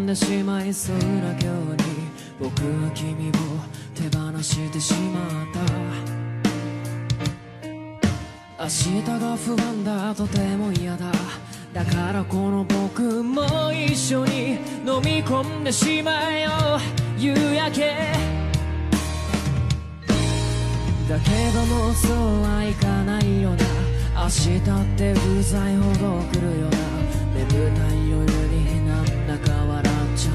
でしまいそうな今日に僕は君を手放してしまった。明日が不安だ、とても嫌だ。だからこの僕も一緒に飲み込んでしまえよ夕焼け。だけどもそうはいかないよな。明日ってうざいほど来るよな。眠たい夜になんだか笑っちゃ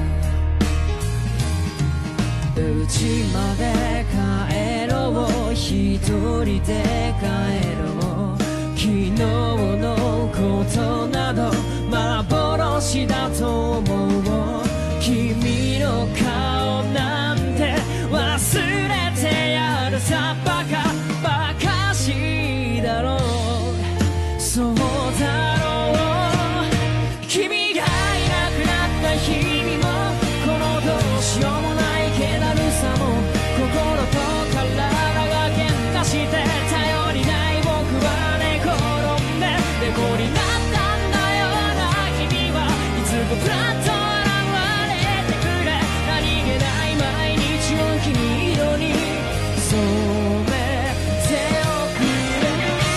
う。家まで帰ろう、一人で帰ろう。昨日のことなど幻だと思う。君の顔なんて忘れてやるさ。バカしだろう。そうだろう。君がいなくなった日にもこのどうしようもない気だるさも心と体が喧嘩して頼りない僕は寝転んで猫になったんだよな。君はいつかフラッと現れてくれ。何気ない毎日を君色に染めておくれ。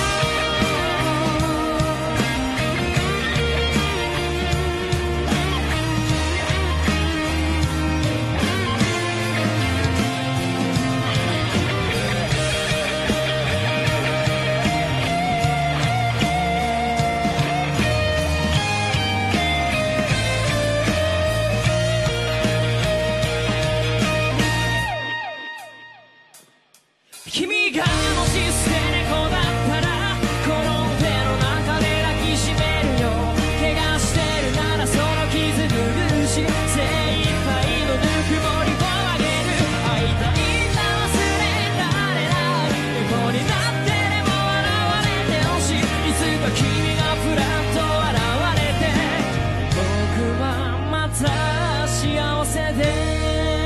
君がもし捨て猫だったらこの手の中で抱きしめるよ。怪我してるならその傷拭うし精一杯のぬくもりをあげる。会いたいんだ忘れられない。猫になってでも笑われてほしい。いつか君がふらっと現れて僕はまた幸せで。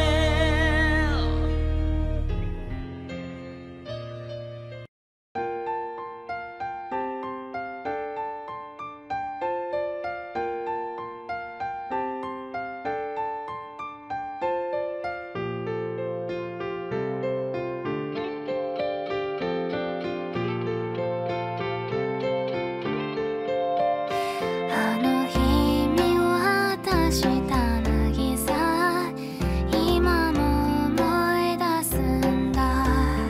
あの日見渡した渚、今も思い出すんだ。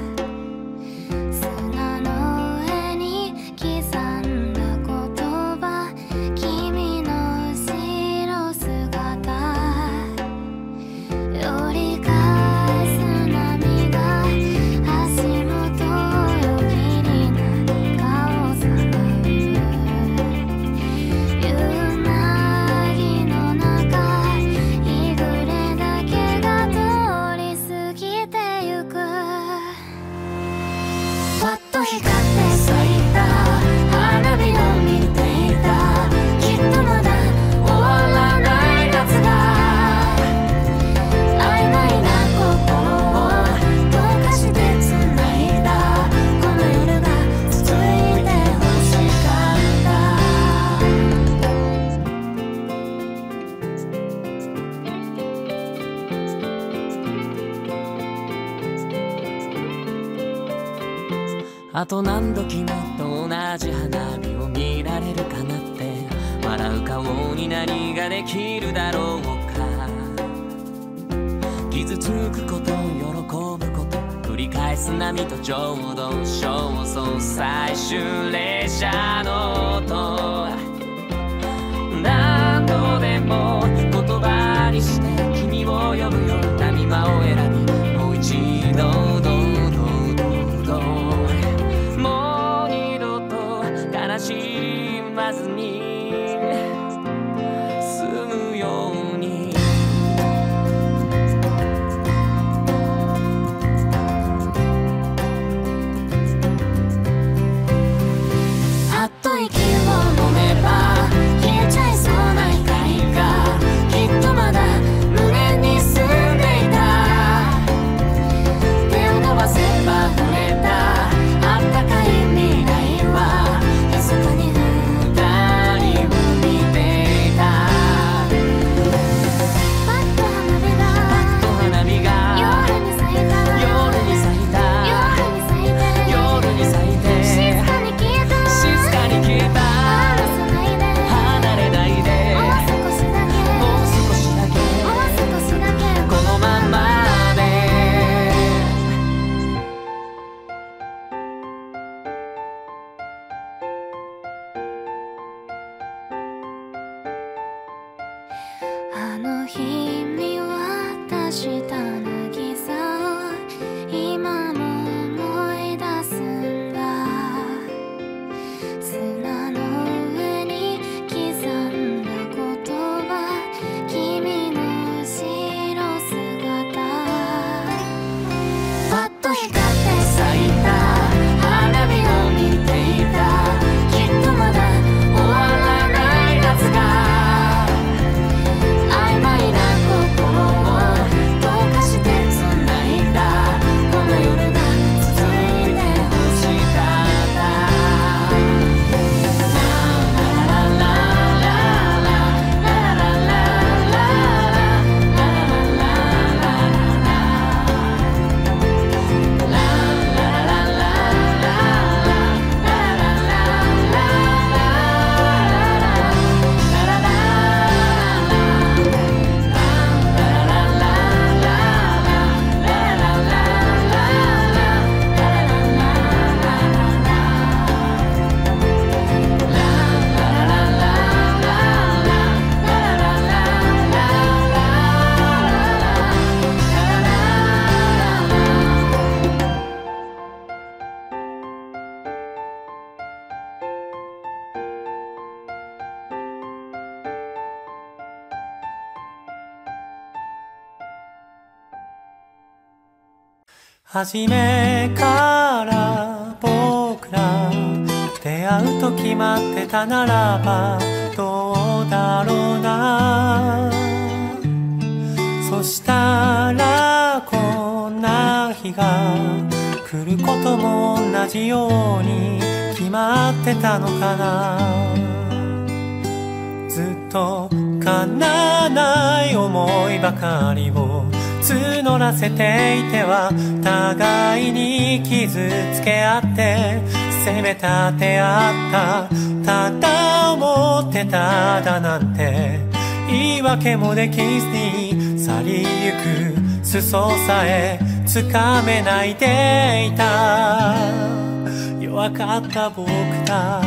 砂の上に刻んだ言葉、君の後ろ姿、寄り返す波が足元をよぎり何かをさらう。夕凪の中、日暮れだけが通り過ぎてゆく。パッと光って咲いた花火を見ていた。きっとまだ終わらない夏が曖昧な心を溶かして繋いだ。この夜が続いて欲しかった。 あと何度君と同じ花火を見られるかなって。笑う顔に何ができるだろうか。傷つくこと喜ぶこと繰り返す波とちょうど焦燥最終列車の音。何度でも言葉にして君を呼ぶよ。波間を選びもう一度もう二度と悲しまずに済むように。 あっと息を飲めば消えちゃいそうな光がきっとまだ胸にす初めから僕ら出会うと決まってたならばどうだろうな。そしたらこんな日が来ることも同じように決まってたのかな。ずっと叶わない思いばかりを募らせていては互いに傷つけ合って責め立て合った。ただ思ってただなんて言い訳もできずに去りゆく裾さえつかめないでいた弱かった僕だ。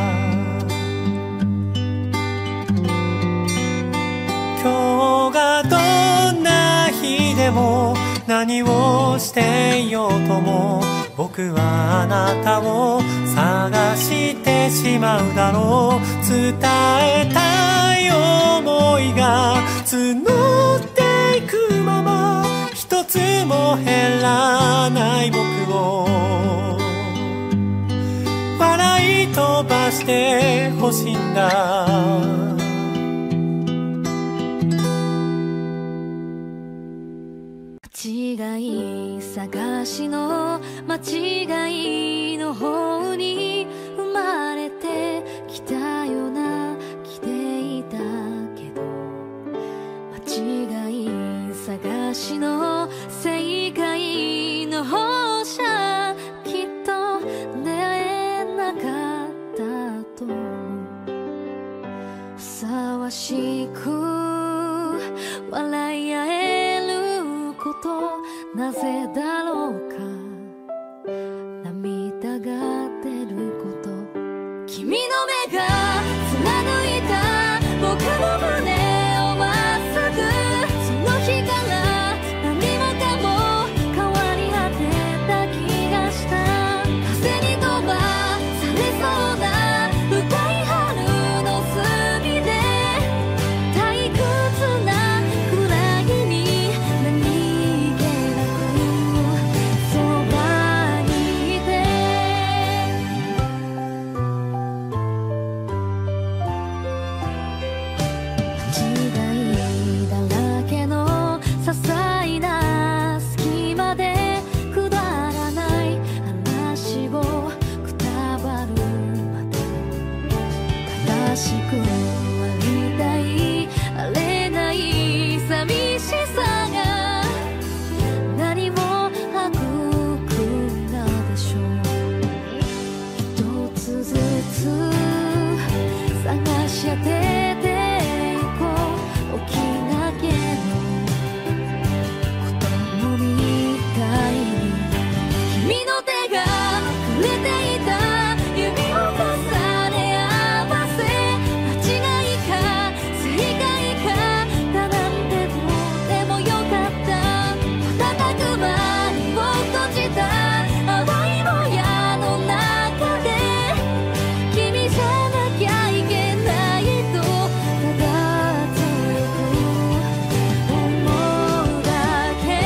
今日がどんな日でも何をしていようとも僕はあなたを探してしまうだろう。伝えたい思いが募っていくまま一つも減らない僕を笑い飛ばしてほしいんだ。 間違い探しの間違いの方に生まれてきたような気でいたけど間違い探しの正解の方じゃきっと出会えなかったと思う。ふさわしく笑い合えることなぜだろうか。涙が出ること君の目が貫いた僕の胸をまっすぐその日から何もかも変わり果てた気がした。風に飛ばされそうな深い春の隅で退屈なくらいに何気なくそばにいて間違いだらけの些細な隙間でくだらない話をくたばるまで正しくありたいあれない寂しさが何も育んだでしょう。一つずつ探し当てていこう大きな毛の子供みたいに君の手が触れていた指を重ね合わせ間違いか正解かだなんてどうでもよかった。瞬く間にを閉じた淡いもやの中で君じゃなきゃいけないとただ強く思うだけ。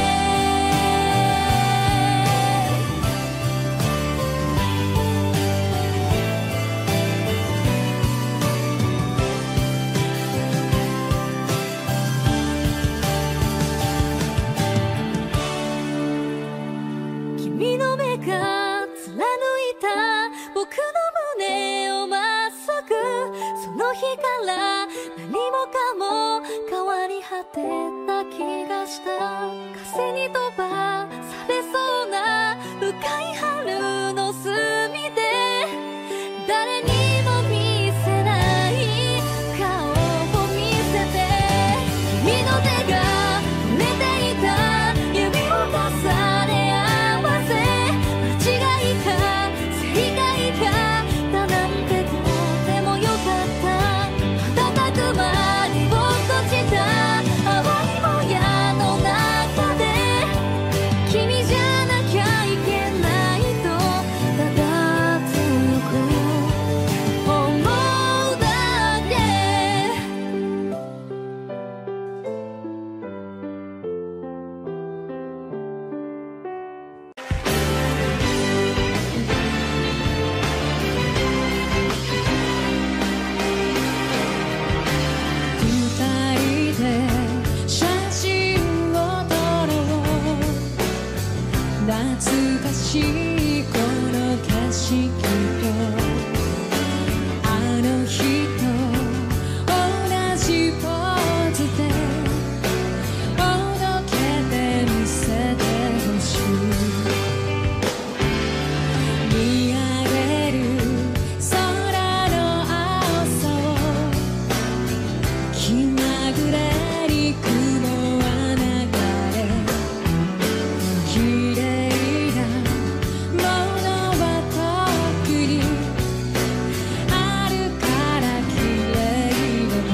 君の目が貫いた僕の胸をまっすぐその日から何もかも変わり果てた気がした。風に飛ばされそうな深い春の隅で誰にも見せない顔を見せて君の手が触れていた指を重ね合わせ間違いか正解かだなんてどうでもよかった。瞬く間にを閉じた淡いもやの中で君じ懐かしいこの景色とあの日と同じポーズで届けてみせてほしい。見上げる空の青さを気まぐれに雲は流れ綺麗なものは遠くにあるから綺麗だ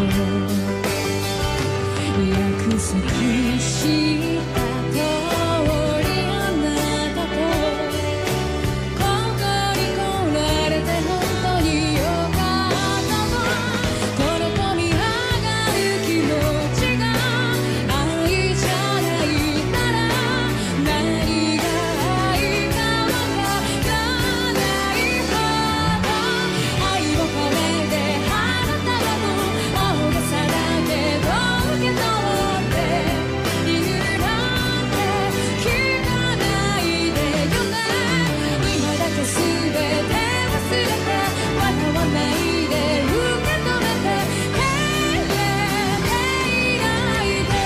と約束した通りあなたとここに来られて本当によかったの。この込み上がる気持ちが愛じゃないなら何が愛かわからないほど愛を込めて花束も青傘だけど受け取って理由なんて聞かないでよね。今だけ全て忘れて笑わないで受け止めて照れていないで。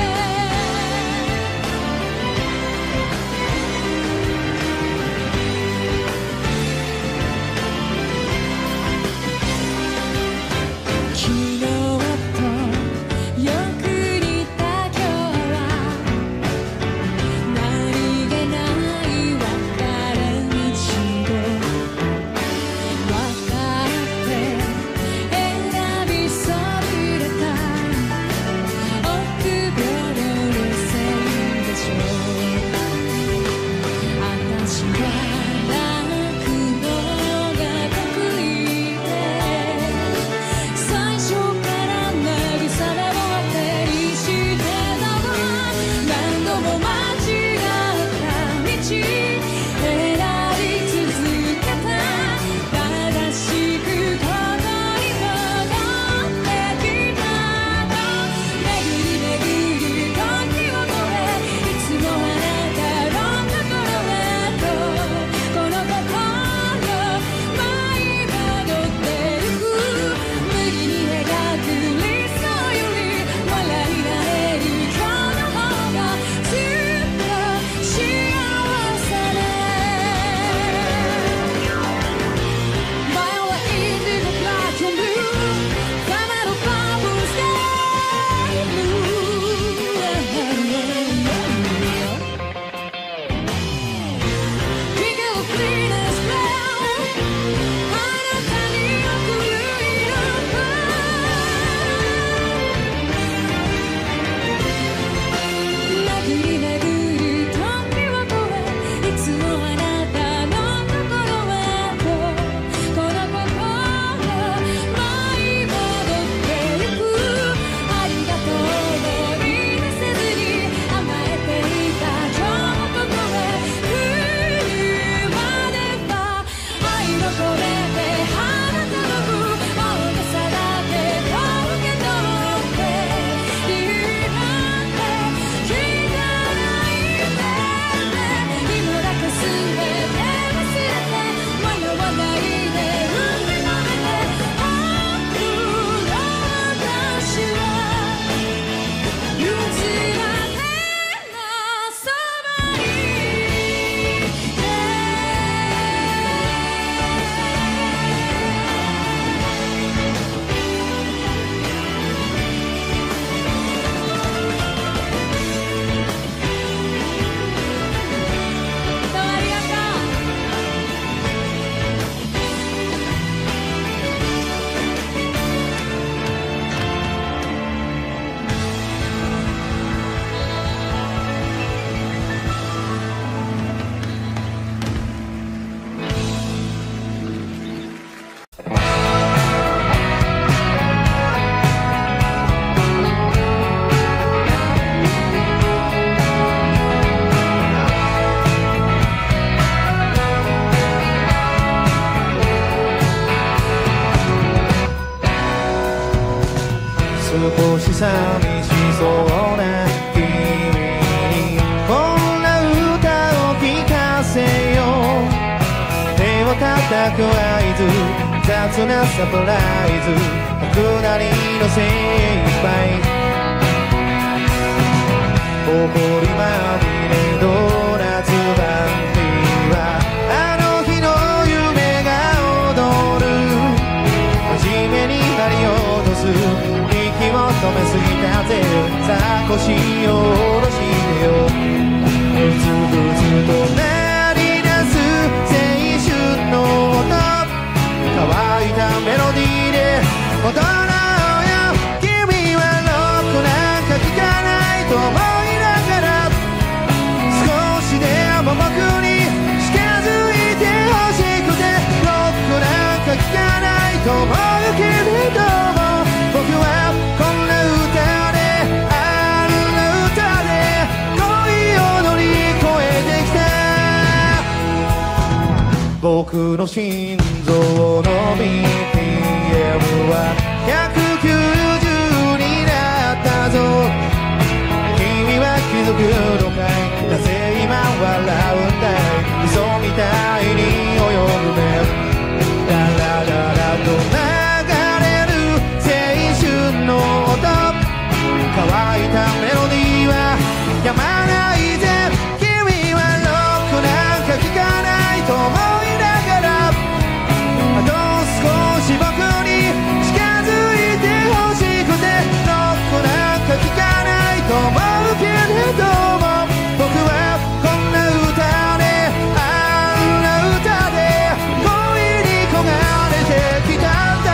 昨日とよく似た今日は何気ない別れ道で分かって選びそびれた臆病のせいでしょう。私は泣くのが得意で最初から慰めを当てにしてたわ。何度も間違った道選び続けた正しくここに戻ってきたと巡り巡る時を越えいつもあなたのところへとこの心舞い戻ってゆく。無理に描く理想より笑い合える今日の方がずっと幸せね。Violet indigo black and blue Camaro flowers stay blue Pink of cleanest brown あなたに贈る色巡り巡る時を越えいつもあなたのところへとこの心舞い戻ってゆく。ありがとうを言い出せずに甘えていた今日もここへ来るまでは愛を込めて花束も青傘だけど受け取って理由なんて聞かないでね。今だけ全て忘れて笑わないで受け止めて僕の私はいつまでもそばにいてどうもありがとう。 少し寂しそうな君にこんな歌を聴く合図雑なサプライズ僕なりの精一杯誇りまみれドーナツバンディはあの日の夢が踊る真面目に張り落とす息を止めすぎたぜさあ腰を下ろしてよブツブツと鳴り出す青春の音乾いたメロディーで踊ろうよ君はロックなんか聴かないと思いながら少しでも僕に近づいてほしくてロックなんか聴かないと思うけれども僕はこんな歌であんな歌で恋を乗り越えてきた僕の心臓の BPM は190になったぞ君は気づくのかいなぜ今笑うんだい嘘みたいに泳ぐねララララと流れる青春の音乾いたメロディーは止まないぜ君はロックなんか聴かないと思いながらあと少し僕に近づいてほしくてロックなんか聴かないと思うけれども僕はこんな歌であんな歌で恋に焦がれてきたんだ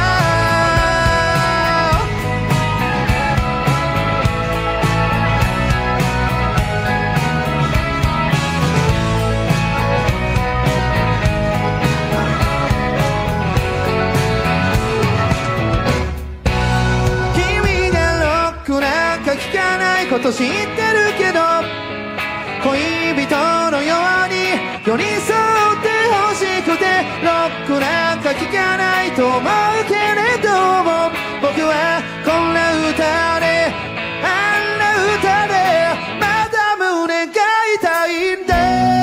君がロックなんか聴かないこと知ってるけど恋人のように寄り添ってほしくてロックなんか聴かないと思うけれども僕はこんな歌であんな歌でまだ胸が痛いんだ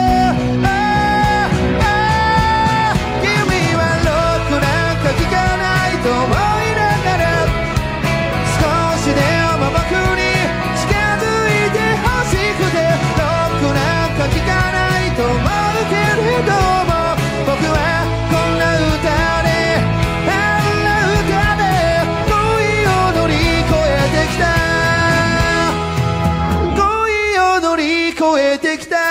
君はロックなんか聴かないと思いながら少しでも僕に近づいてほしくてロックなんか聴かないと思うけれども僕はこんな歌であんな歌で恋を乗り越えてきた恋を乗り越えてきた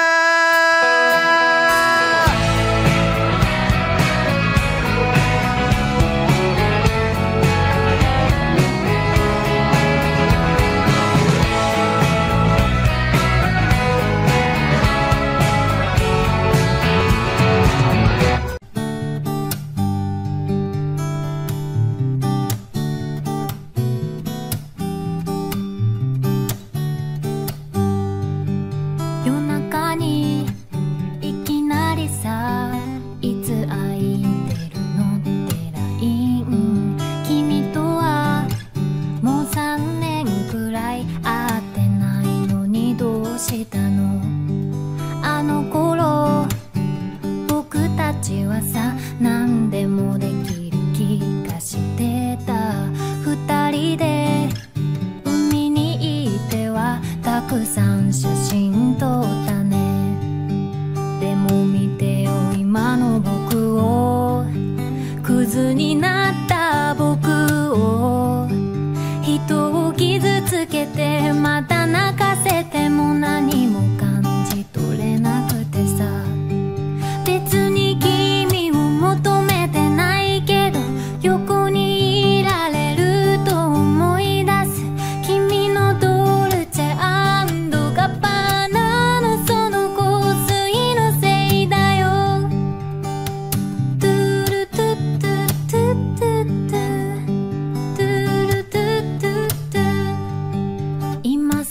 夜中にいきなりさいつ空いてるのって LINE 君とはもう3年くらい会ってないのにどうしたのあの頃僕たちはさ何でもできる気がしてた二人で海に行ってはたくさん写真撮ったねでも見てよ今の僕をクズになった僕を人を傷つけてまた泣かせても何も感じ取れなくてさ別に君を求めてないけど横にいられると思い出す君のドルチェ&ガッバーナのその香水のせいだよトゥルトゥトゥトゥトゥトゥトゥルトゥトゥトゥ今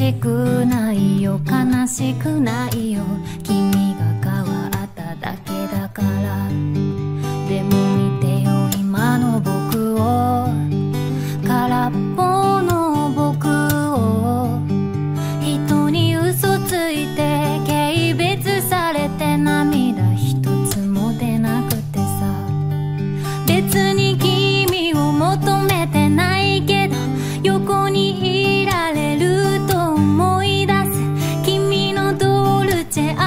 しくないよ悲しくないよ君が変わっただけだからでも見てよ今の僕を空っぽの僕を人に嘘ついて軽蔑されて涙一つも出なくてさ別に君を求めてないけど横にいられると思い出す君のドルチェ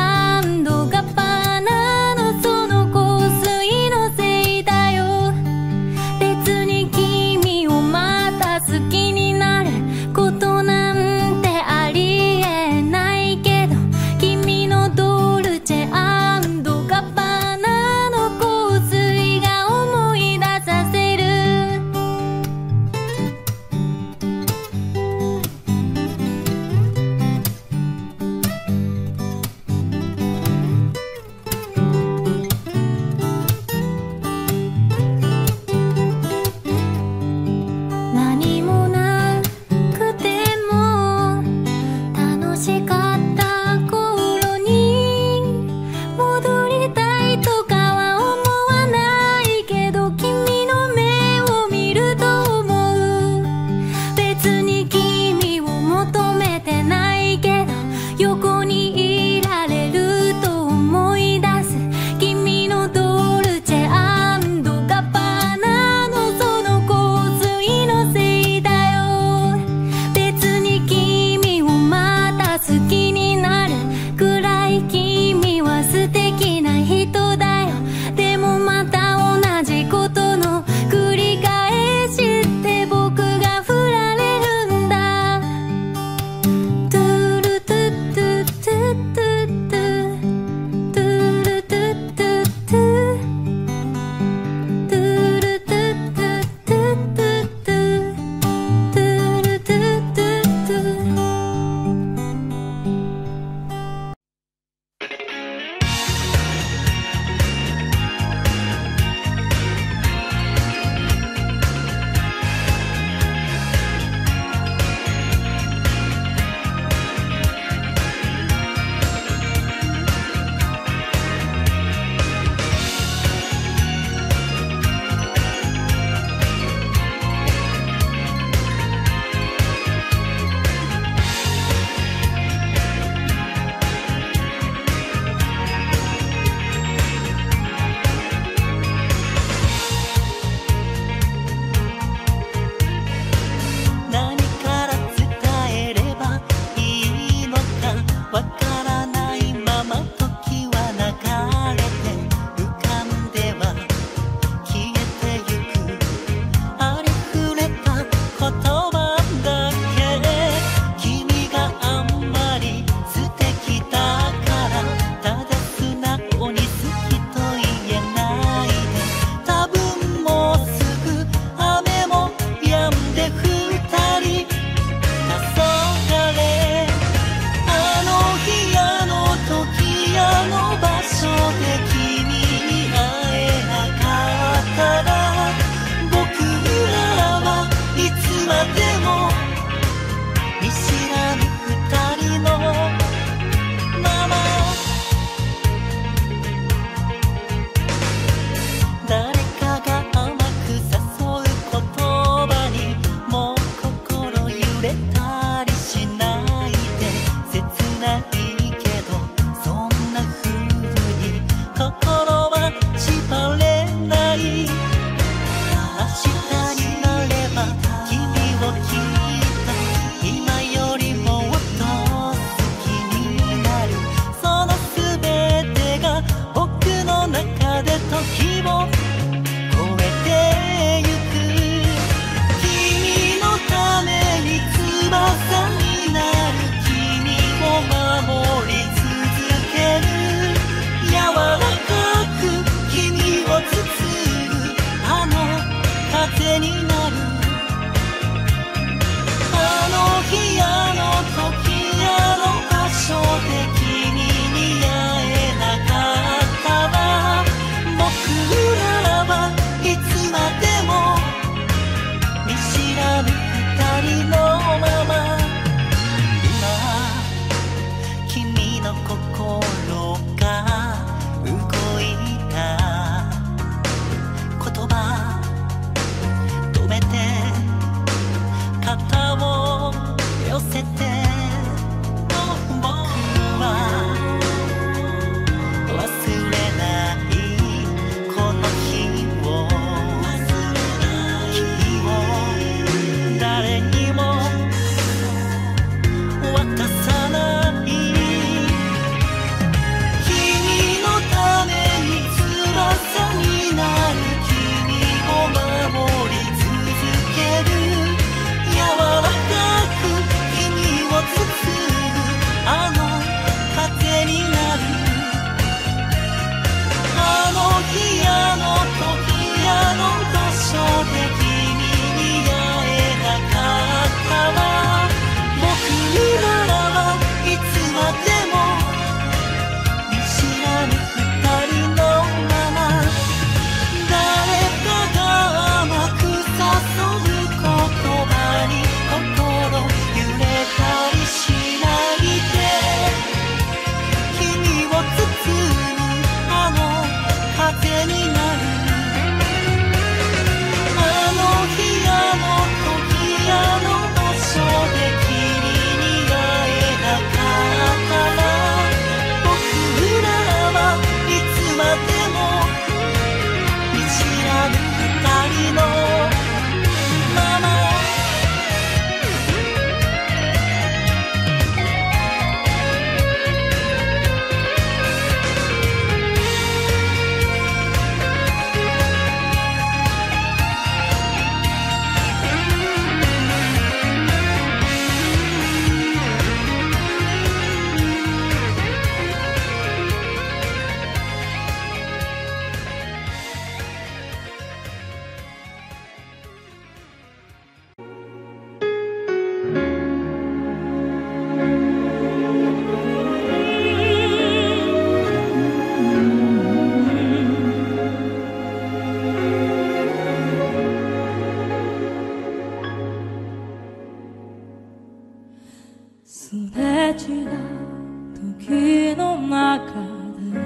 すれ違う時の中で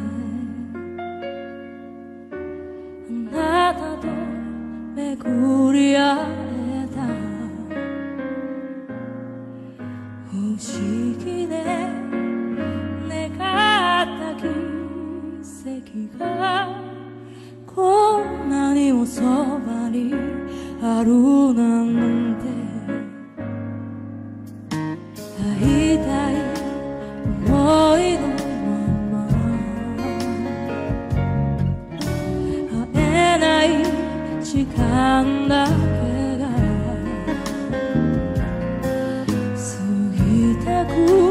あなたと巡り合えた不思議で願った奇跡がこんなにもそばにあるなんて会いたい思いのまま会えない時間だけが過ぎてく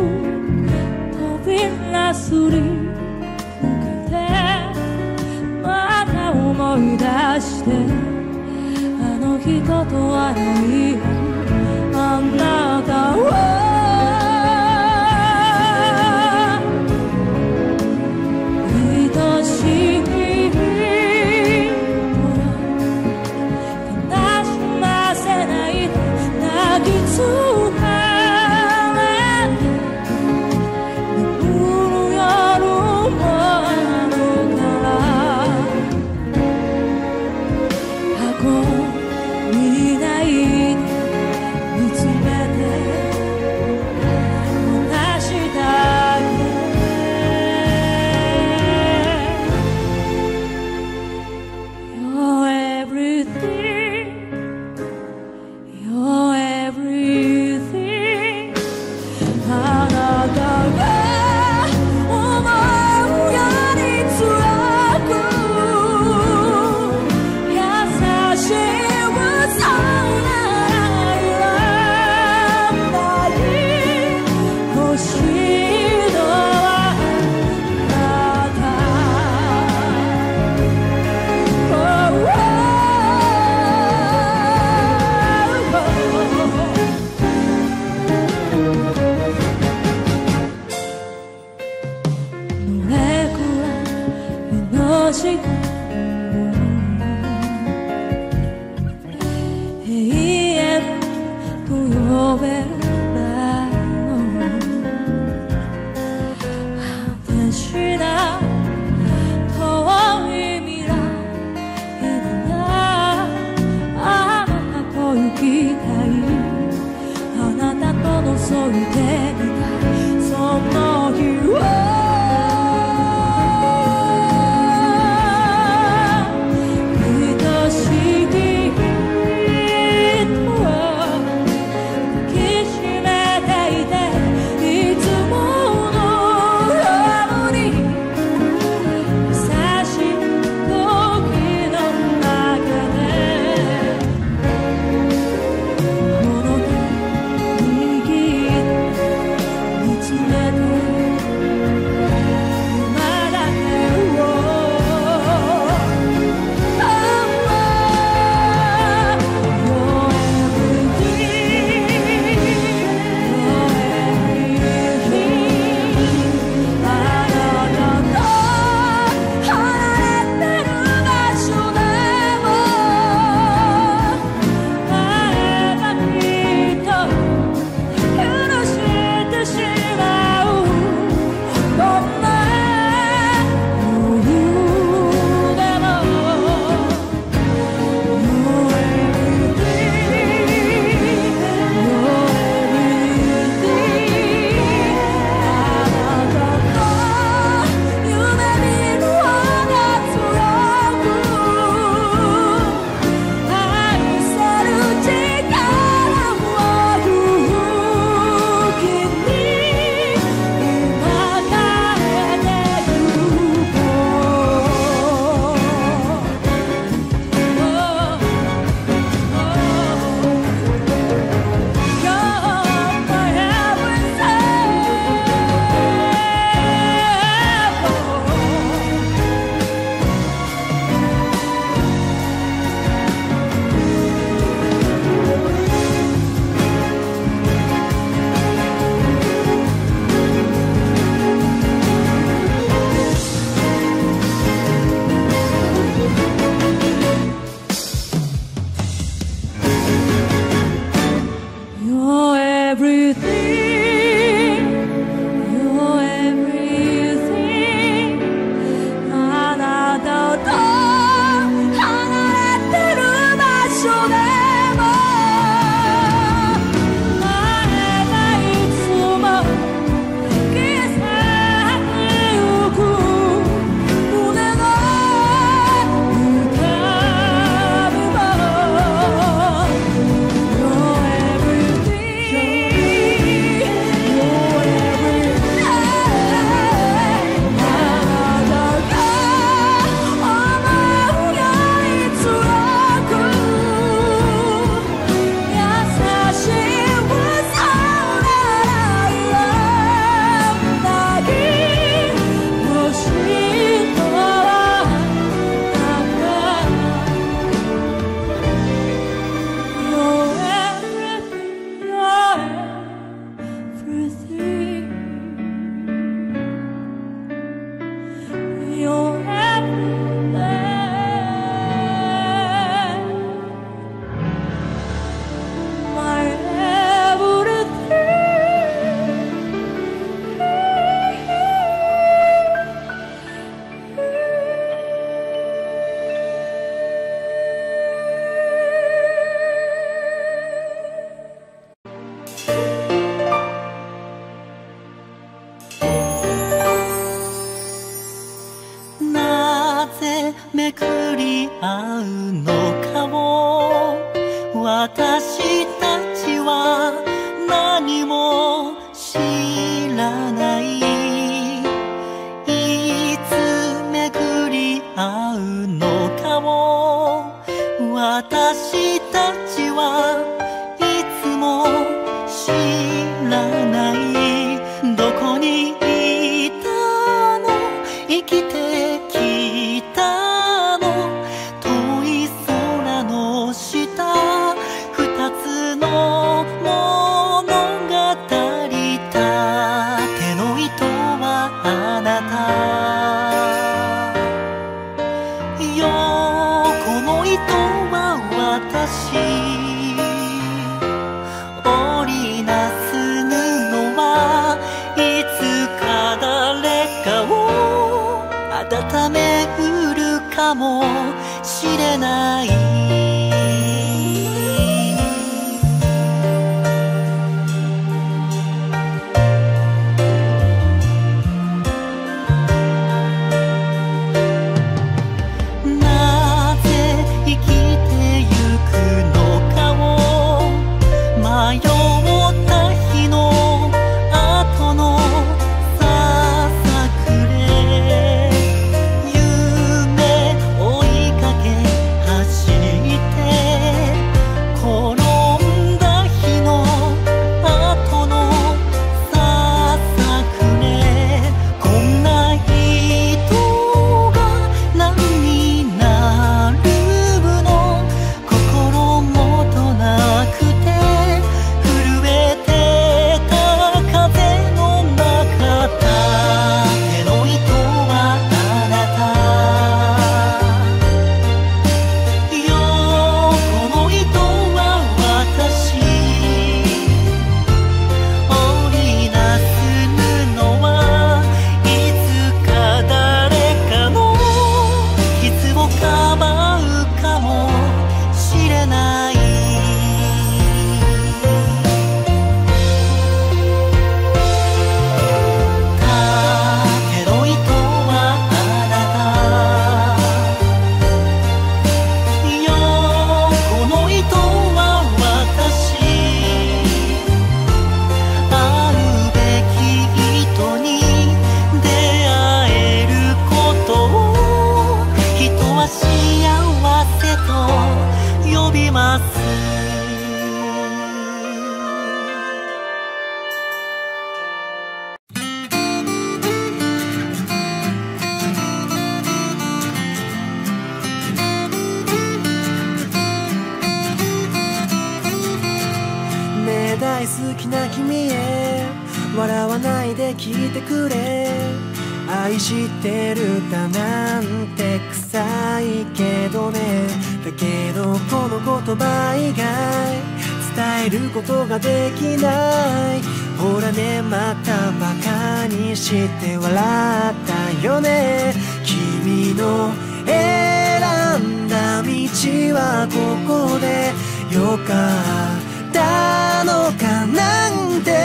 扉すり抜けてまた思い出してあの人と会いあなたを合うのかも。私たちは何も知らない。いつ巡り合うのかも。私たちはいつも知らない。どこにいたの、生きてきたの。遠い空の下、二つの物語。た手の糸はあなたよ。この糸は私。織りなす布はいつか誰かを温めうるかもしれない。 大好きな君へ笑わないで聞いてくれ。愛してるだなんて臭いけどね。だけどこの言葉以外伝えることができない。ほらね、またバカにして笑ったよね。君の選んだ道はここでよかったのかなんて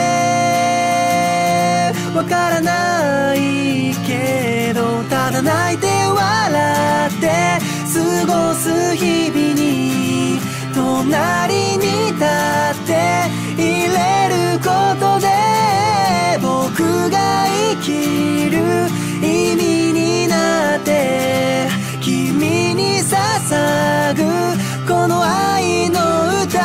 わからないけど、ただ泣いて笑って過ごす日々に隣に立っていれることで僕が生きる意味になって君に捧ぐこの愛の歌。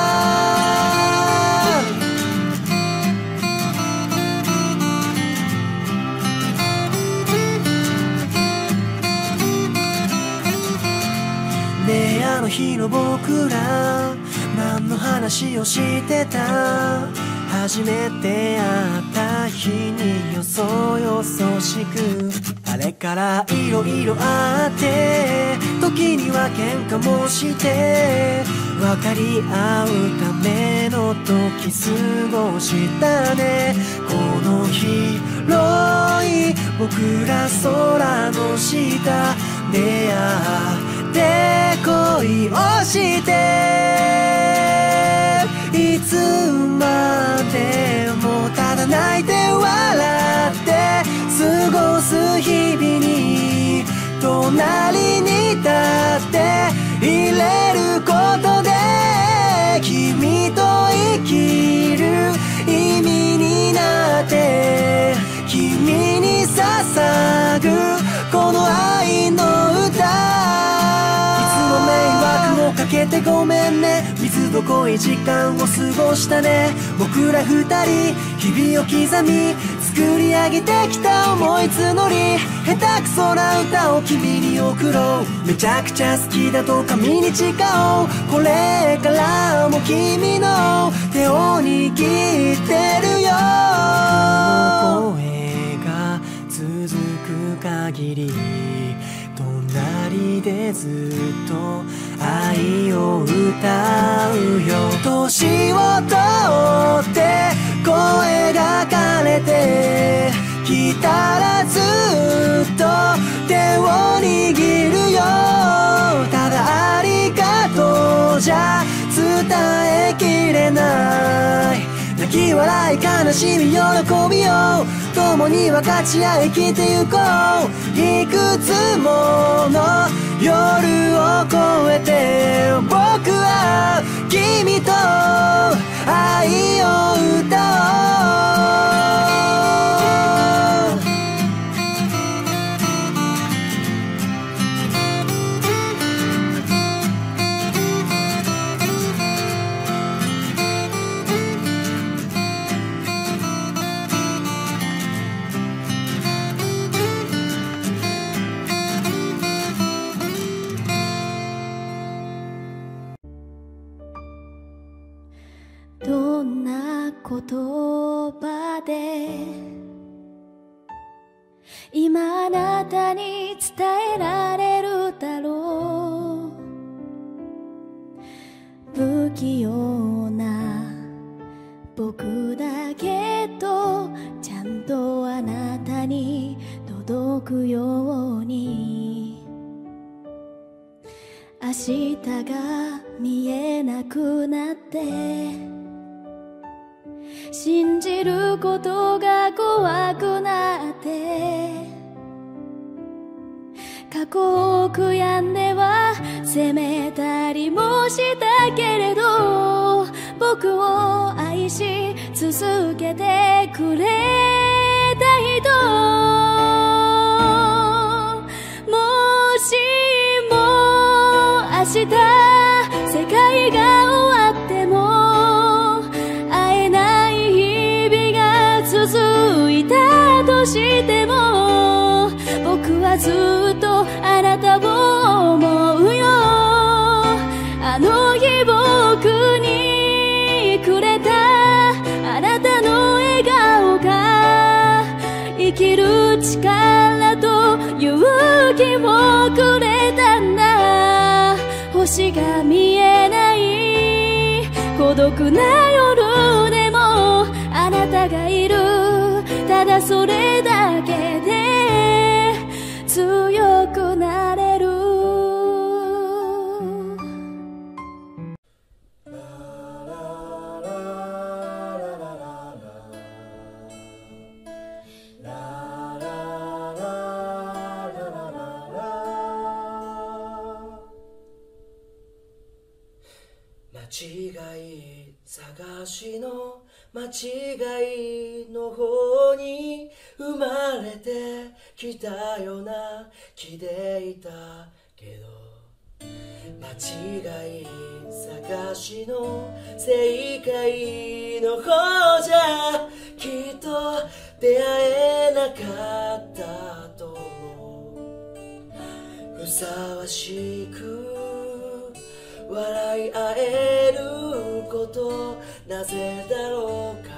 ねえあの日の僕ら何の話をしてた。初めて会った日によそよそしくあれからいろいろあって時には喧嘩もして分かり合うための時過ごしたね。この広い僕ら空の下出会って恋をしていつまでもただ泣いて笑って過ごす日々に隣に立って入れることで君と生きる意味になって君に捧ぐこの愛の歌。いつも迷惑をかけてごめんね。水の濃い時間を過ごしたね。僕ら二人日々を刻み作り上げてきた思い募り、下手くそな歌を君に送ろう。めちゃくちゃ好きだと紙に誓おう。これからも君の手を握ってるよ。声が続く限り隣でずっと愛を歌うよ。年を取って声が枯れてきたらずっと手を握るよ。ただありがとうじゃ伝えきれない。泣き笑い悲しみ喜びを共に分かち合い生きてゆこう。いくつもの夜を越えて僕は君と愛を歌おう。 どんな言葉で今あなたに伝えられるだろう。不器用な僕だけどちゃんとあなたに届くように。明日が見えなくなって信じることが怖くなって過去を悔やんでは責めたりもしたけれど僕を愛し続けてくれた人、もしも明日世界が終わっても会えない日々が続いたとしても僕はずっとあなたを思うよ。あの日僕にくれたあなたの笑顔が生きる力と勇気をくれたんだ。星が見えない孤独な夜でもあなたがいる、ただそれだけで強くなれる。 間違い探しの間違いの方に生まれてきたような気でいたけど、間違い探しの正解の方じゃきっと出会えなかったと思う。ふさわしく笑い合えることなぜだろうか。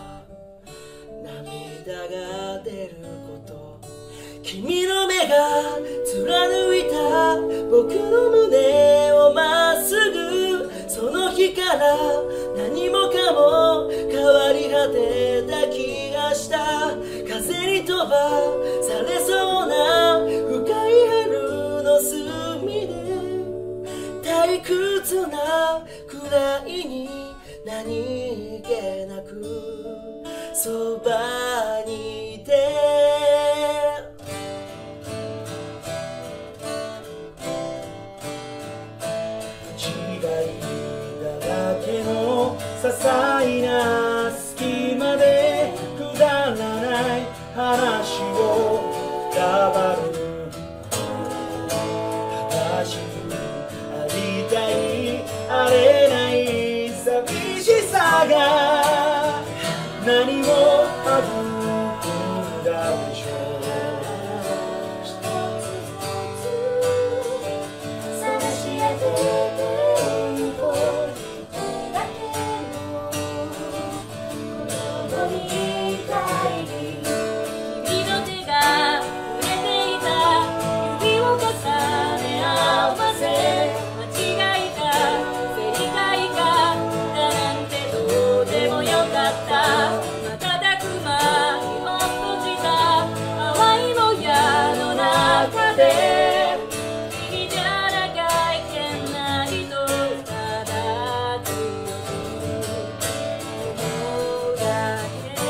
涙が出ること、君の目が貫いた僕の胸をまっすぐ、その日から何もかも変わり果てた気がした。風に飛ばされそうな深い春の隅で退屈なくらいに何気なくそばにいて、 些細な隙間でくだらない話をかばる正しくありたいあれない寂しさが何も省くんだでしょう一つ一つ探し当ててゆこう一人だけのこのみたいに君の手が触れていた指を重ね合わせ間違いか正解かなんてどうでもよかった瞬く間にほっとした淡いもやの中で君じゃなきゃいけないとただ強く思うだ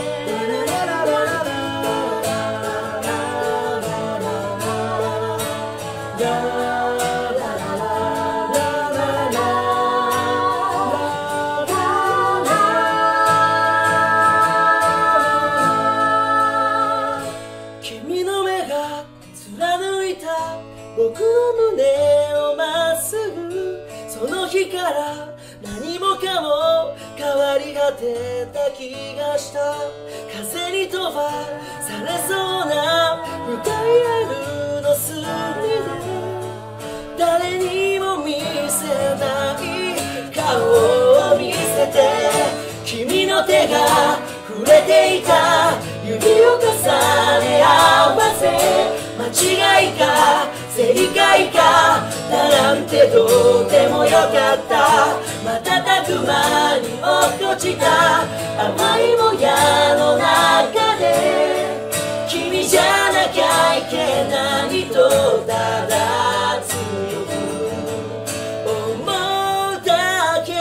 君の目が貫いた僕の胸をまっすぐその日から何もかも変わり果てた気がした風に飛ばされそうな深い夜の隅で誰にも見せない顔を見せて君の手が触れていた指を重ね合わせ間違いか正解かなんてどうでもよかった瞬く間に落っこちた甘いもやの中で君じゃなきゃいけないとただ強く思うだけ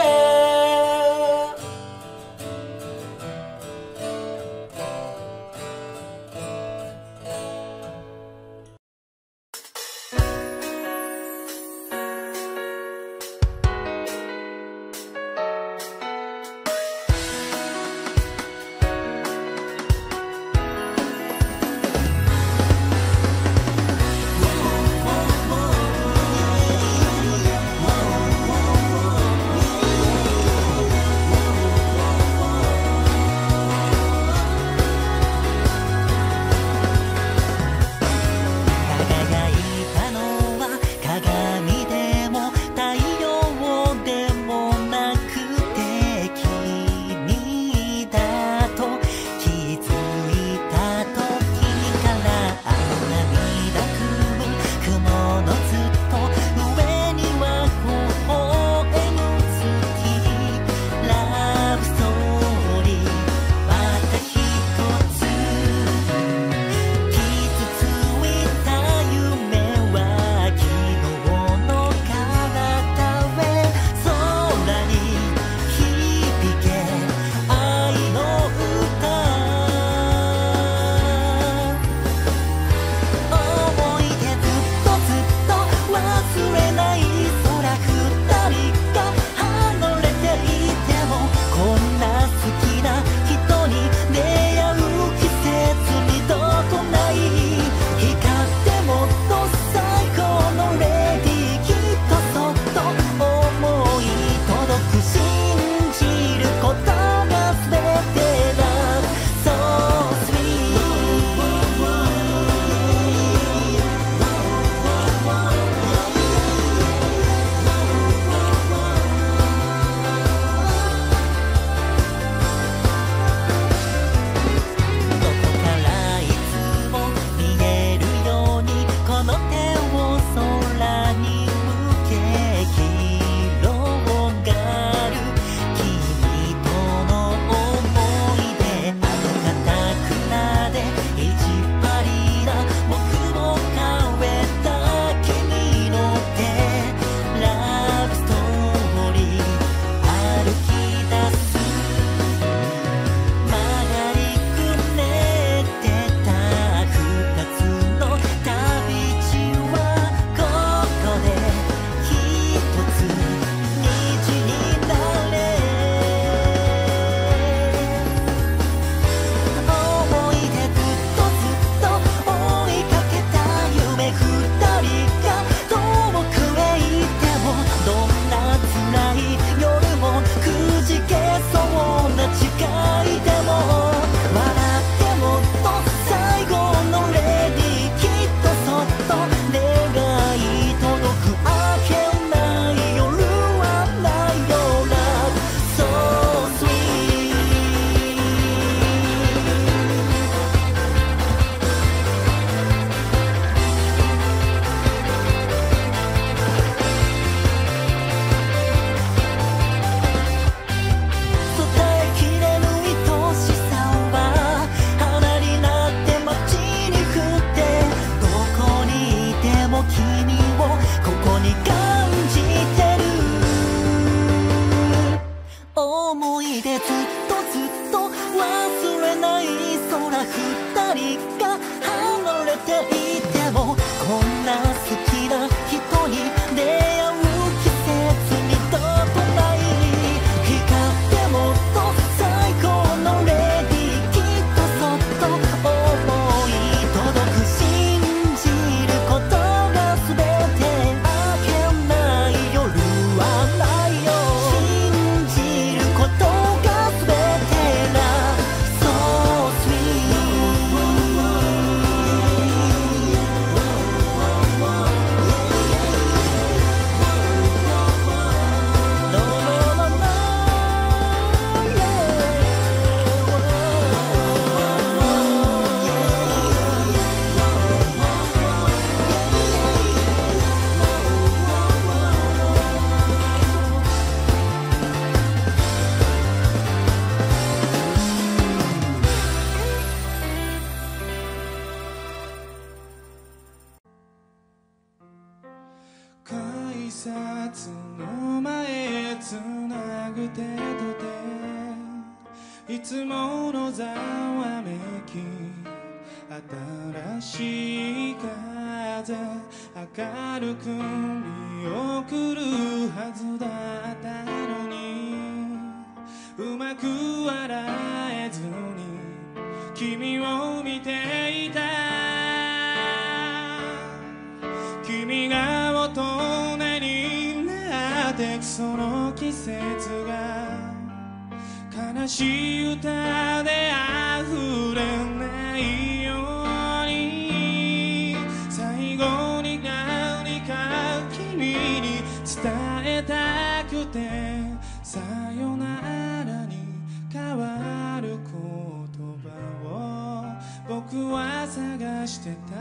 思い出ずっと忘れない空二人が離れていてもこんな好きな人に出会う季節にどこない光ってもっと最高のレディーきっとそっと思い届く信じることが全て明けない夜はないよ信じることが全てな So sweet No, no, no, no, 改札の前つなぐ手と手いつものざわめき新しい風明るく見送るはずだったのにうまく笑えずに君を見ていた君が大人になってくその季節が悲しい歌で溢れないように最後に何か君に伝えたくてさよならに変わる言葉を僕は探してた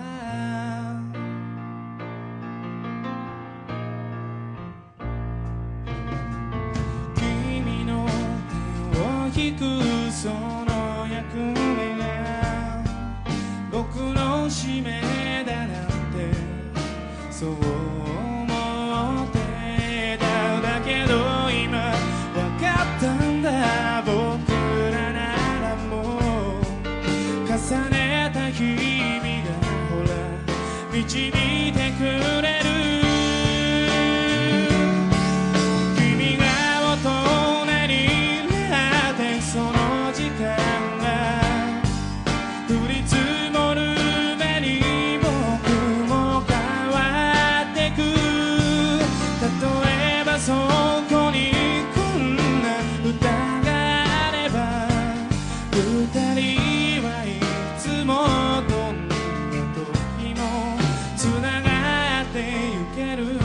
君の手を引くその役目が僕の使命だなんてそう思ってただけど今わかったんだ僕らならもう重ねた日々がほら導いてくれる君が大人になってその時間が降り積もる目に僕も変わってく例えばそこにこんな歌があれば二人はいつもどんな時もつながってゆける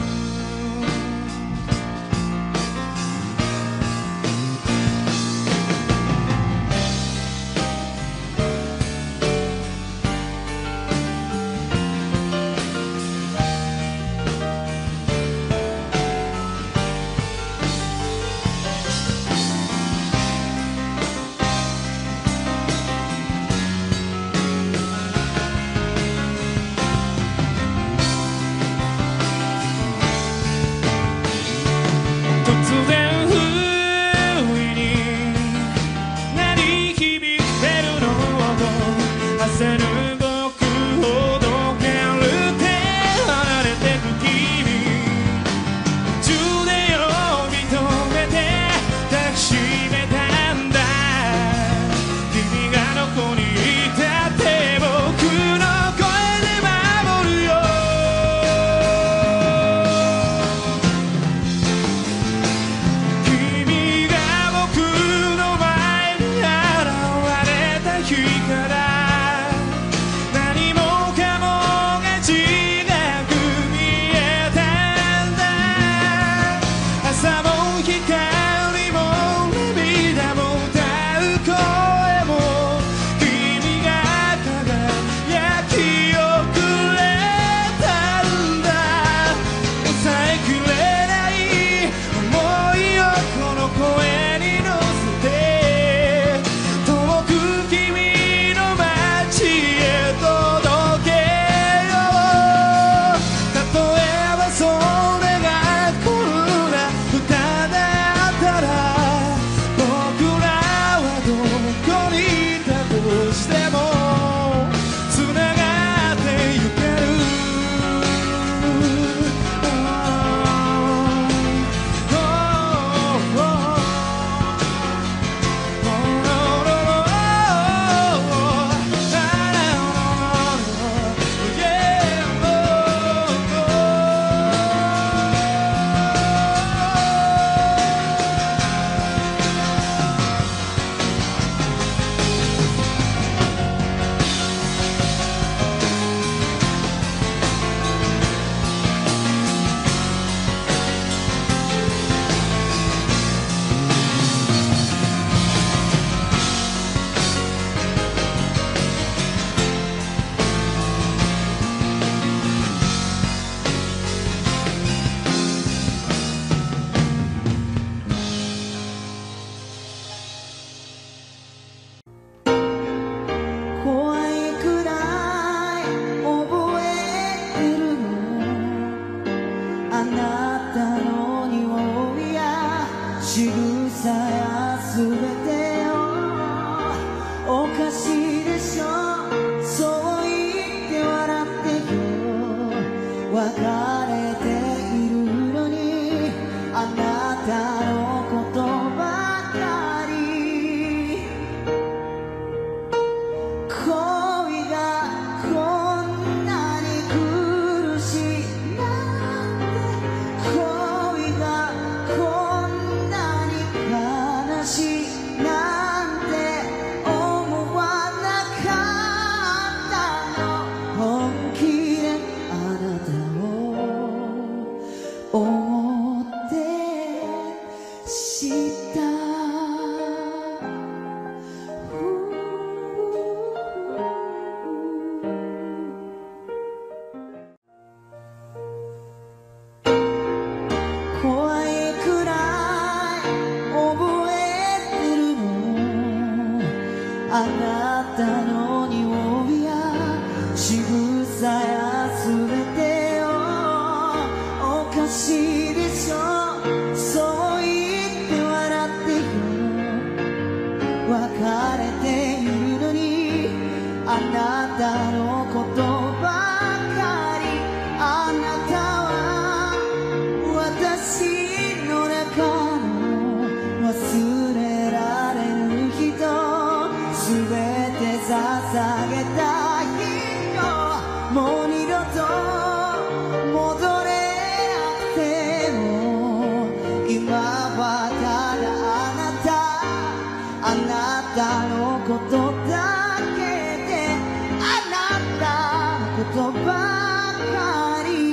あなたの匂いや仕草や全てをおかしいでしょそう言って笑ってよ別れているのにあなたのことばかりあなたは私の中の忘れられぬ人全て捧げたいよもう二度と戻れなくても今はただあなたのことだけであなたのことばかり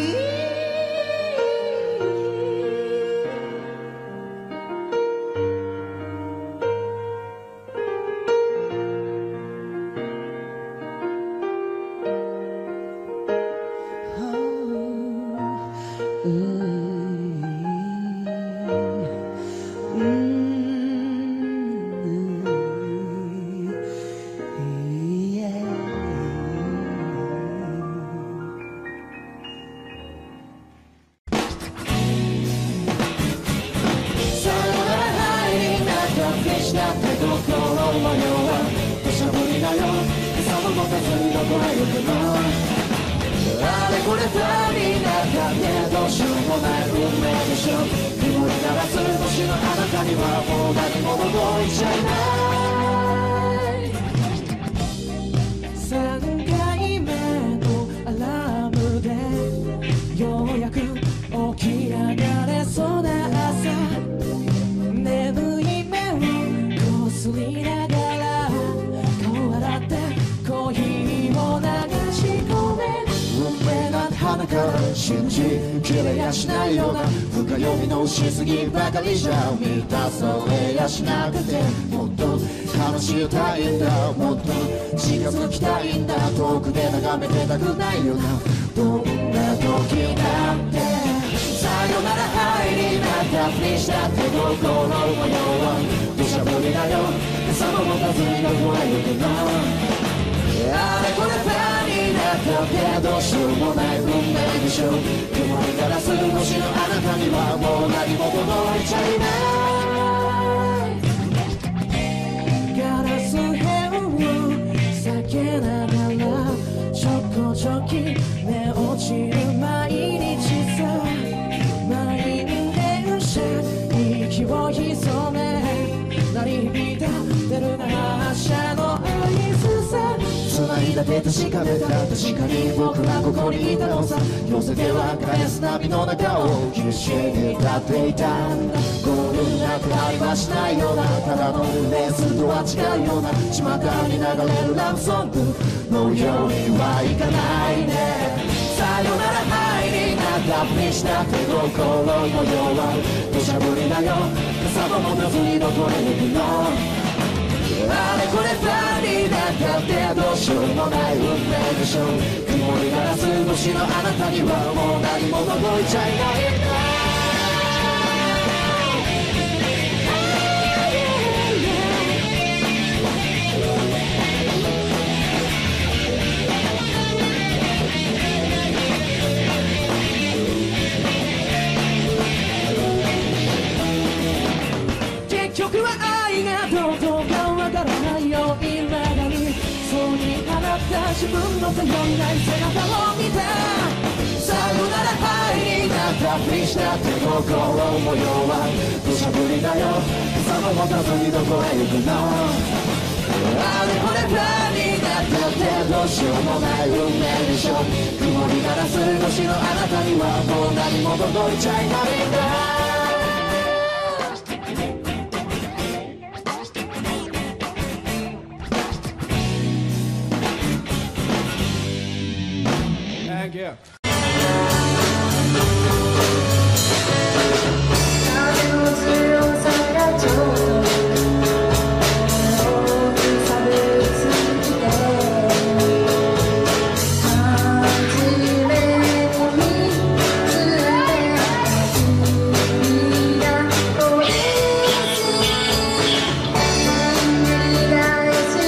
信じきれやしないような深読みのしすぎばかりじゃ満たされやしなくてもっと話したいんだもっと近づきたいんだ遠くで眺めてたくないよなどんな時なんてさよなら入りなったふりしたって心の模様は土砂降りだよ傘も持たずにどこへ行くのあれこれパンになったってどうしようもない運命でしょう曇りガラス越しのあなたにはもう何も届いちゃいないガラス片を避けながらちょこちょき寝落ちる毎日さ満員電車息を潜め鳴り響いてるな発車の合図さ繋いだ手確かめた確かに僕はここにいたのさ寄せては返す波の中を必死に歌っていたんだゴールなくありはしないようなただのレースとは違うような巷に流れるラブソングのようにはいかないねさよなら入りなったふりしたって心のようは土砂降りだよ傘も持たずにどこへ行くのあれこれパンになったってどうしようもない運命でしょう曇りガラス越しのあなたにはもう何も届いちゃいないんだ結局は愛がどうかわからないよ未だにそうに放った自分の頼りない姿を見たさよなら入りなったふりしたって心模様は土砂降りだよ傘も持たずにどこへ行くのあれこれパンになったってどうしようもない運命でしょ曇りガラス越しのあなたにはもう何も届いちゃいないんだ Yeah. 「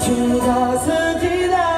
君が好きだ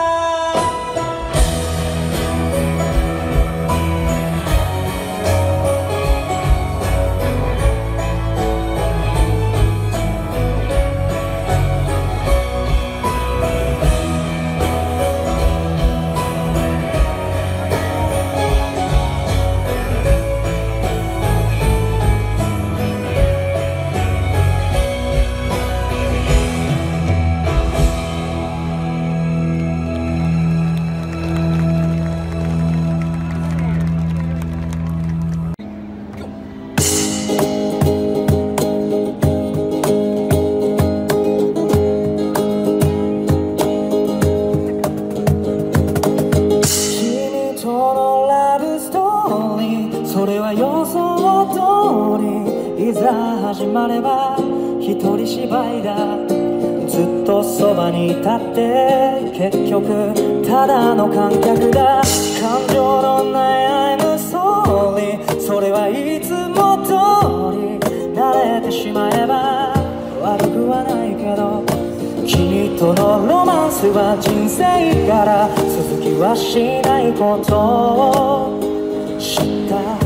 始まれば一人芝居だずっとそばにいたって結局ただの観客だ感情のない I'm sorry それはいつも通り慣れてしまえば悪くはないけど君とのロマンスは人生から続きはしないことを知った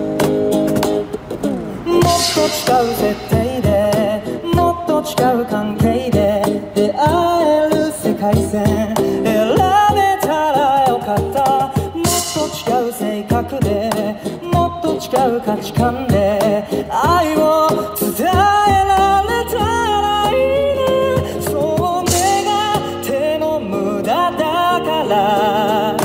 もっと誓う設定でもっと誓う関係で出会える世界線選べたらよかったもっと違う性格でもっと違う価値観で愛を伝えられたらいいねそう願っても無駄だから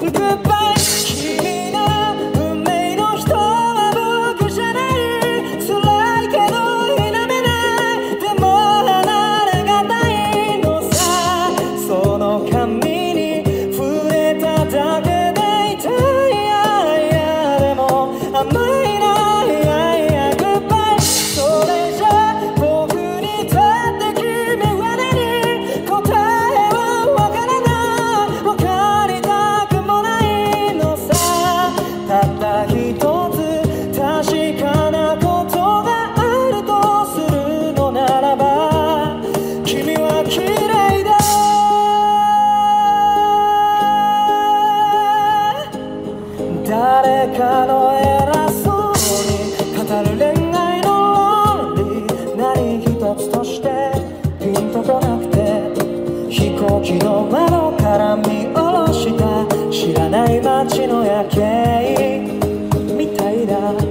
誰かの偉そうに語る恋愛の論理何一つとしてピンとこなくて飛行機の窓から見下ろした知らない街の夜景みたいだもっ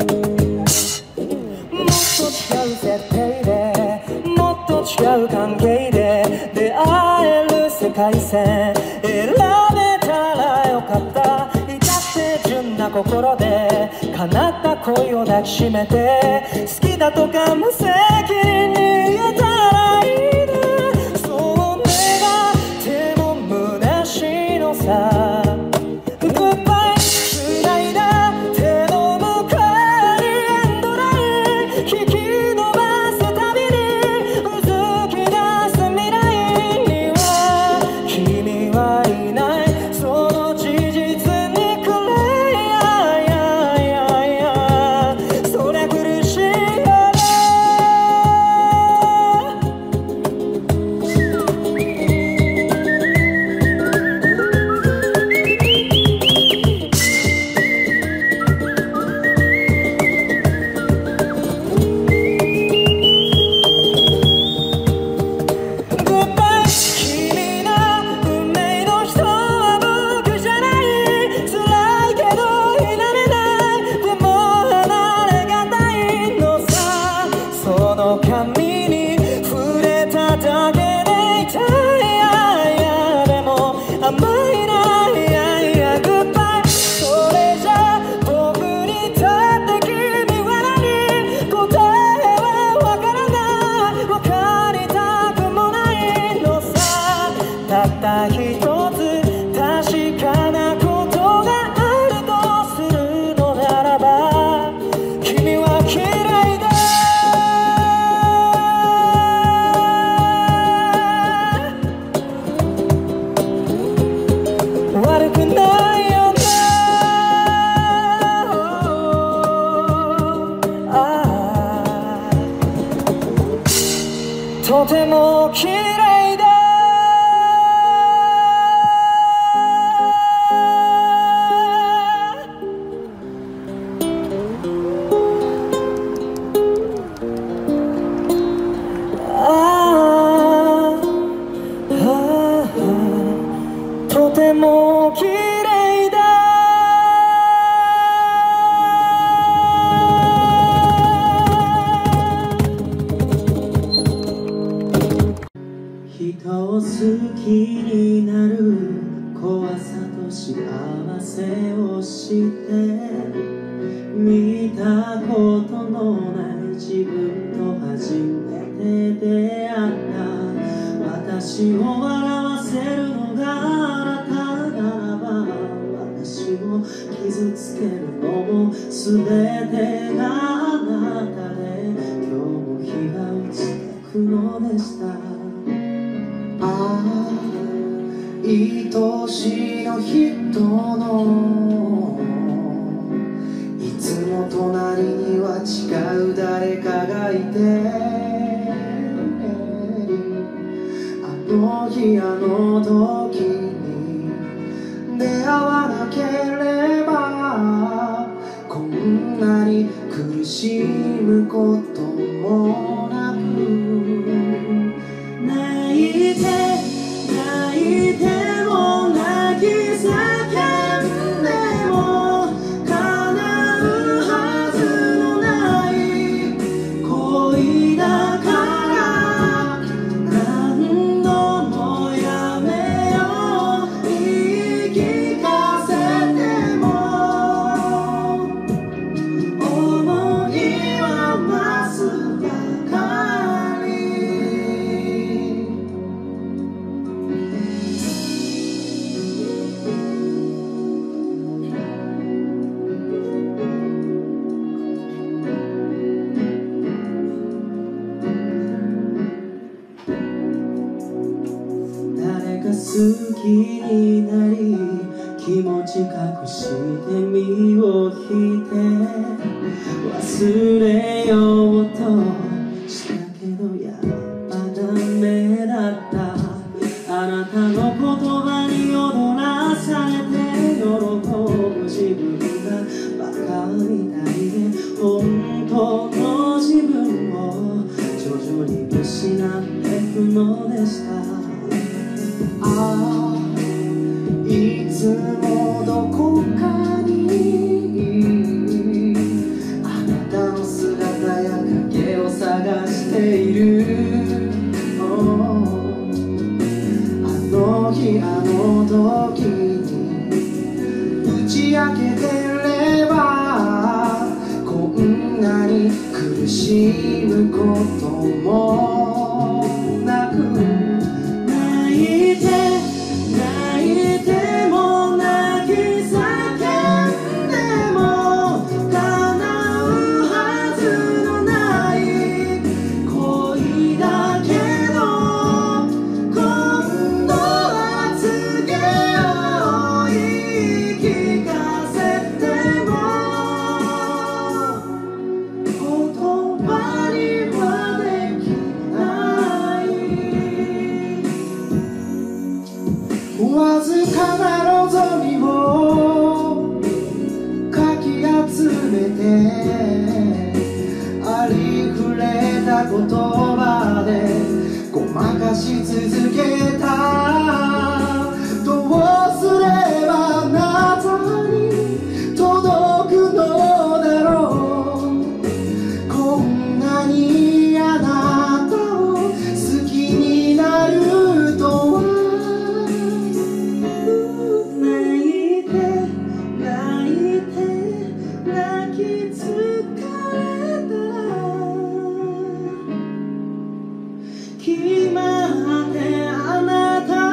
と違う設定でもっと違う関係で出会える世界線選べたらよかった純な心で叶った恋を抱きしめて好きだとか無責任に言えたらいいねそう願っても虚しいのさグッバイ繋いだ手の向こうにエンドライン引き伸ばすたびにうずき出す未来には君はいないその事実とても綺麗だ人を好きになる怖さと幸せを知って見たことのない自分と初めて出会った私を笑わせるのがあなたならば私を傷つけるのも全てがあなたで今日も日が落ちてくのでした愛しの人のいつも隣には違う誰かがいてあの日あの時に出会わなければこんなに苦しむこともなく泣いて泣いても泣き叫んでも叶うはずのない恋だから何度もやめよう言い聞かせても思いは増すばかり誰か好きになり気持ち隠して身を引いて忘れようとしたけどやっぱダメだったあなたの言葉に踊らされて喜ぶ自分がバカみたいで本当の自分を徐々に失ってくのでしたいつもどこかにあなたの姿や影を探しているあの日あの時に打ち明けてればこんなに苦しむこともなく泣いて泣いても泣き叫んでも叶うはずのない恋だけど今度は告げよう言い聞かせても言葉にはできないわずかな望みをかき集めてありふれた言葉でごまかし続けたどうすればあなたに届くのだろうこんなにあなたを好きになるとは決まってあなた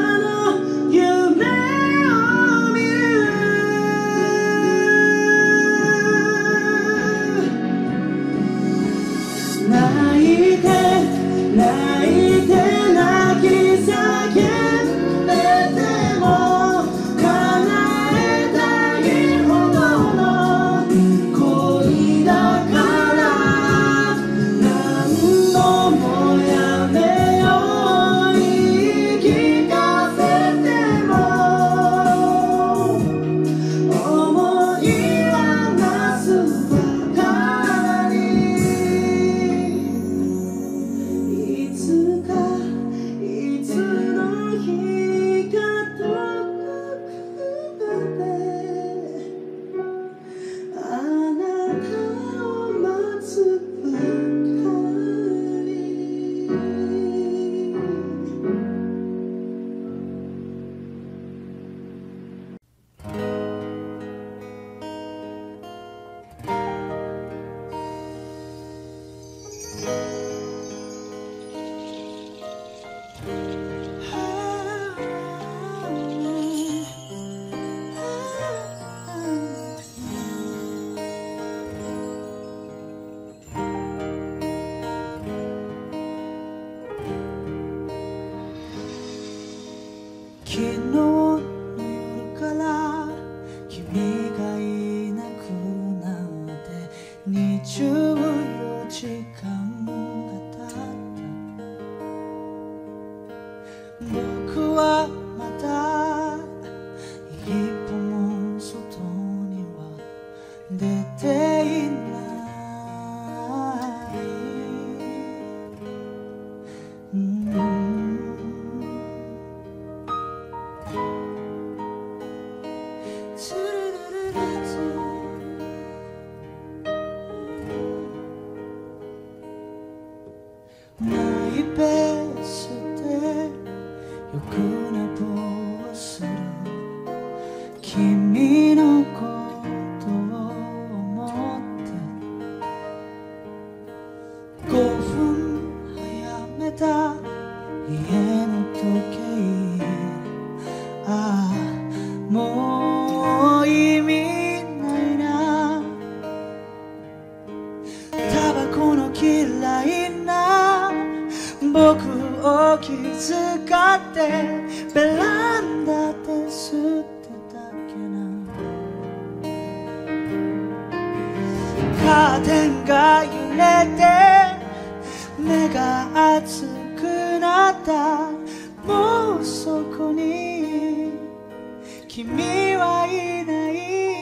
昨日の夜から君がいなくなって24時間が経った僕はまだ一歩も外には出ていないマイペースでよく寝坊する君のことを思って5分早めた家の時計ああもう意味ないなタバコの嫌いな僕を気遣ってベランダで吸ってたっけなカーテンが揺れて目が熱くなったもうそこに君はいない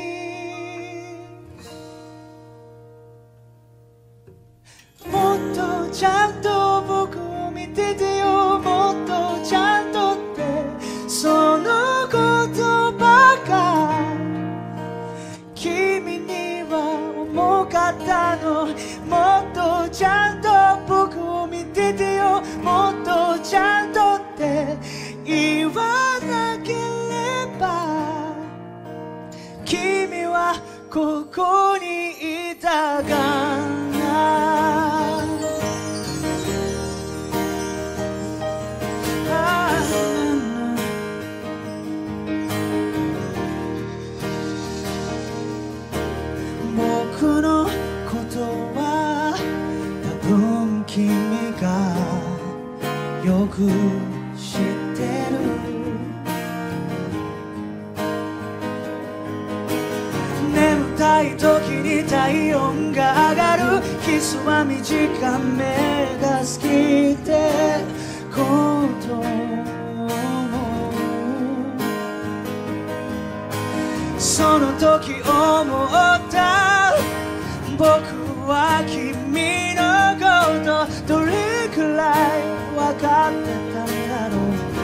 もっとちゃんと僕を見ててよもっとちゃんとってそのことばか君には重かったのもっとちゃんと僕を見ててよもっとちゃんとって言わなければ君はここにいたがな僕のことは多分君がよく知ってる眠たい時に体温が上がるキスは短めが好きってことその時思った僕は君のことどれくらい分かってたんだろ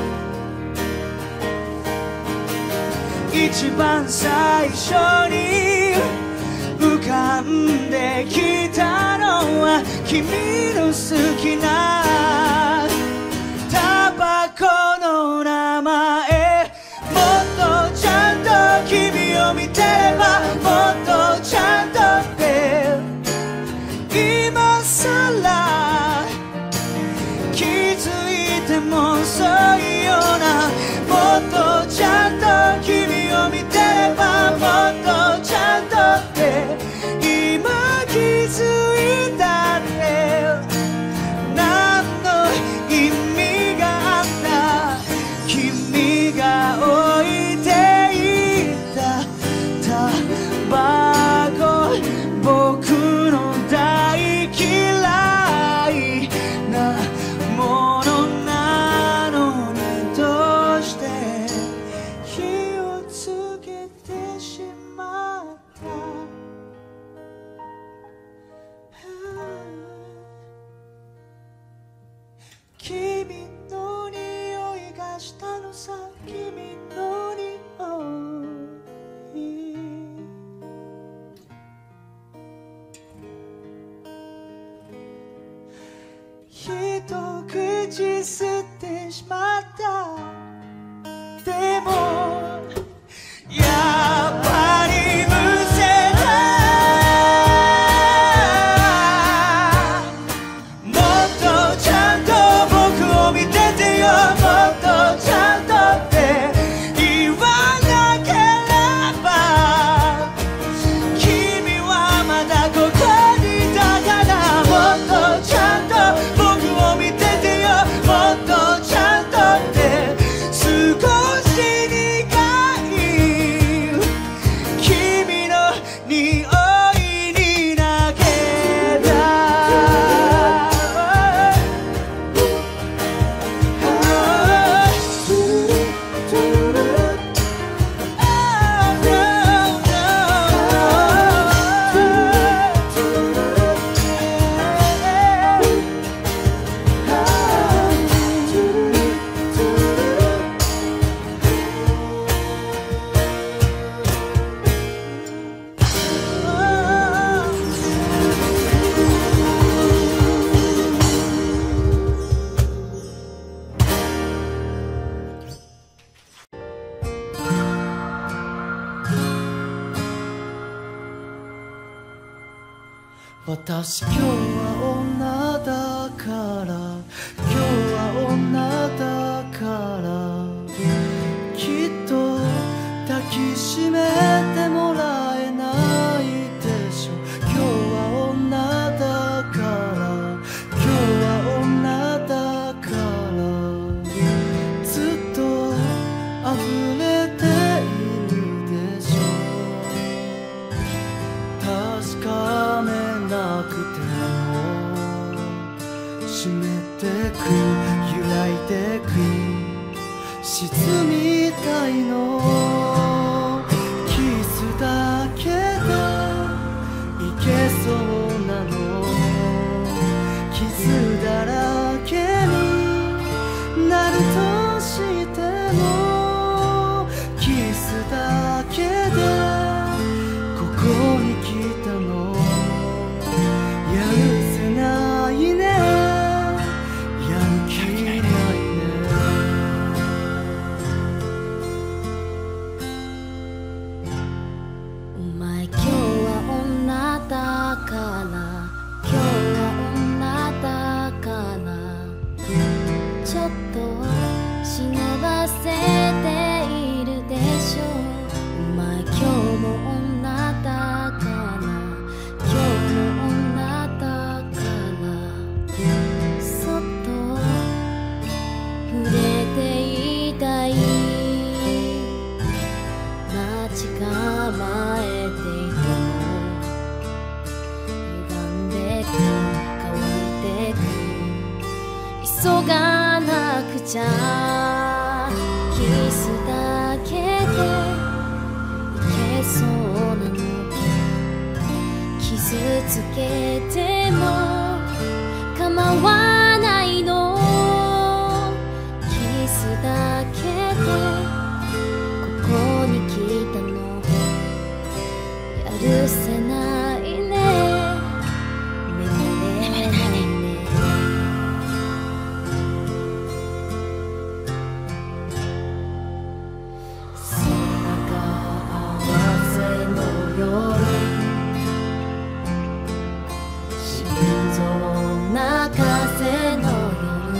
う一番最初に浮かんできたのは君の好きなタバコの名前もっとちゃんと君を見てればもっとちゃんとって今さら気づいても遅いようなもっとちゃんと君を見てればもっとちゃんとって今気づいたって何の意味があった君が置いていたタバコ僕の大嫌いなものなのにどうして火をつけてしまった君の匂いがしたのさ君の匂い一口吸ってしまったでもやっぱりむせたもっとちゃんと僕を見ててよもっとちゃんとって言わなければ君はまだここにいたからもっとちゃんと僕を見ててよもっとちゃんとって私今日は女だから今日は女だからきっと抱きしめてもらえないでしょ今日は女だから今日は女だからずっと溢れているでしょ確かめなくても湿ってく揺らいでく沈みたいのキスだけでいけそうなの傷だらけになるとしてもキスだけでここに来たのやるせないねやる気ないねお前今日は女だから今日は女だからちょっと忍ばせているでしょお前今日も女だから今日も女だからそっと触れていたい待ち構えていても歪んでく乾いてく急がなくちゃキスだけでいけそうなの傷つけても構わないのキスだけでここに来たのやるせないね眠れないね背中合わせの夜心臓泣かせの夜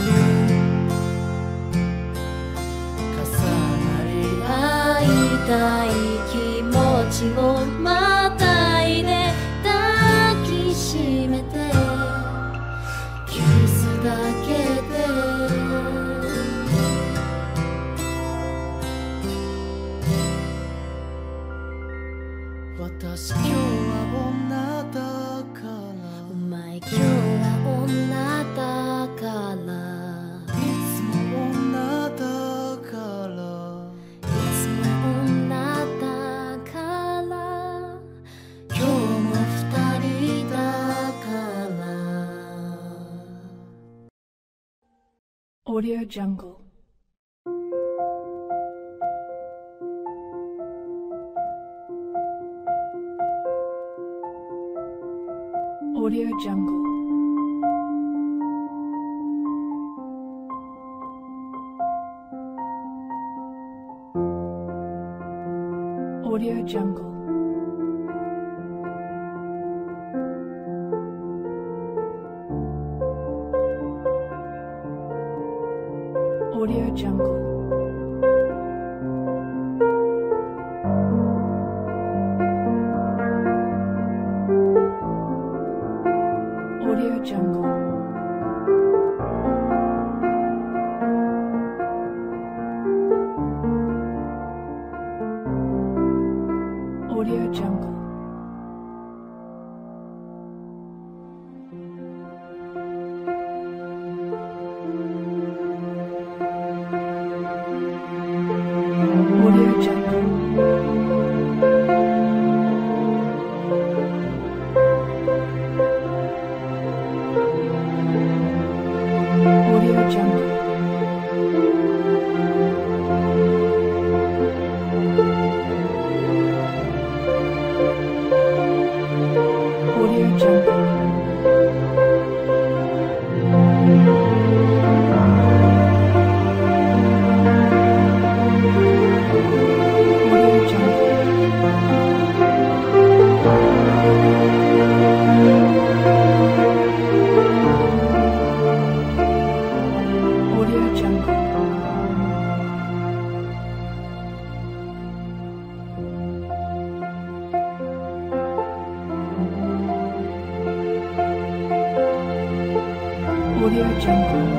重なり合いたい気持ちをまたいで抱きしめてキスだけで私今日は女だからお前今日は女だからいつも女だからいつも女だから今日も二人だから Audio Jungle. Audio Jungle. Audio Jungle. Audio Jungle. Audio Jungle. jungle.